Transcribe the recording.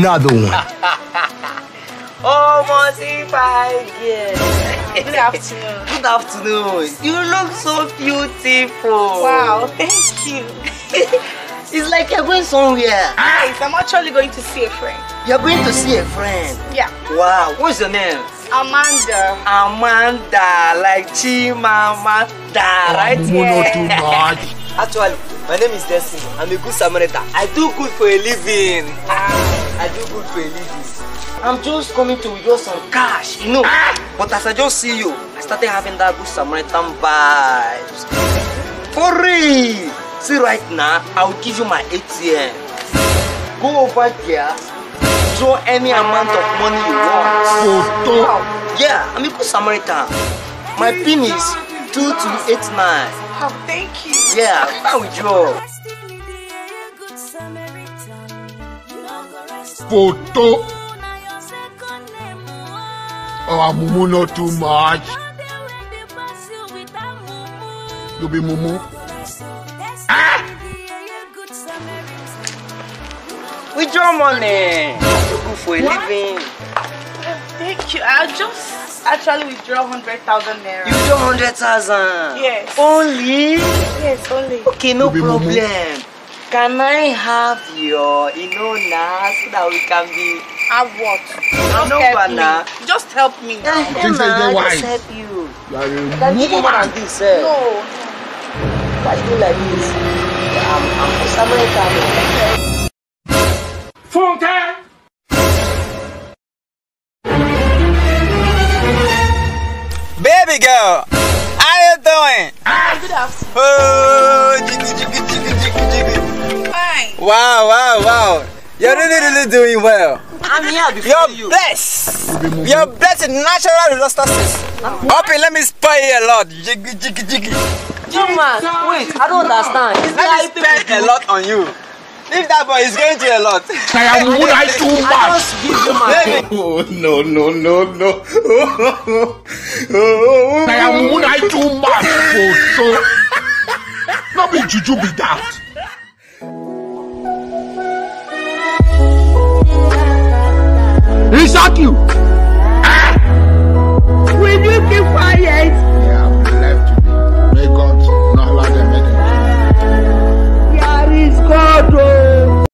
another one. Oh, Monty, fine. Good afternoon. Good afternoon. You look so beautiful. Wow, thank you. It's like you're going somewhere. Yes, I'm actually going to see a friend. You're going to see a friend? Yeah. Wow, what's your name? Amanda. Amanda, like Chimamanda, right? Not too much. Actually, my name is Destiny. I'm a good Samaritan. I do good for a living. I do good for a living. I'm just coming to withdraw some cash, you know. But as I just see you, I started having that good Samaritan vibes. For real. See right now, I will give you my ATM. Go over there, draw any amount of money you want. Yeah, I'm a good Samaritan. My PIN is 2289. Oh, thank you. Yeah, I will withdraw. Photo. Oh, Mumu, not too much. You be Mumu. Withdraw money. Good for a living. Thank you. I'll just actually withdraw 100,000 naira. You withdraw 100,000? Yes. Only? Yes, only. Okay, no problem. Can I have your, now so that we can be... Have what? Just help me. Just help me. Just help you. Can you do more than this, eh? No. Why you do like this? I'm a Samaritan. Funke! Baby girl, how you doing? Good afternoon. Oh, jiggy. Fine. Wow. You're really doing well. I'm here before you. You're blessed. You're blessed in natural resources. Hoppy, let me spoil you a lot. Jiggy. No man, wait, I don't understand. Let me spend a lot on you. Leave that boy, he's going to a lot. I am too much. I just give you my... Oh, no. I am too much. Photo. Not be juju be that.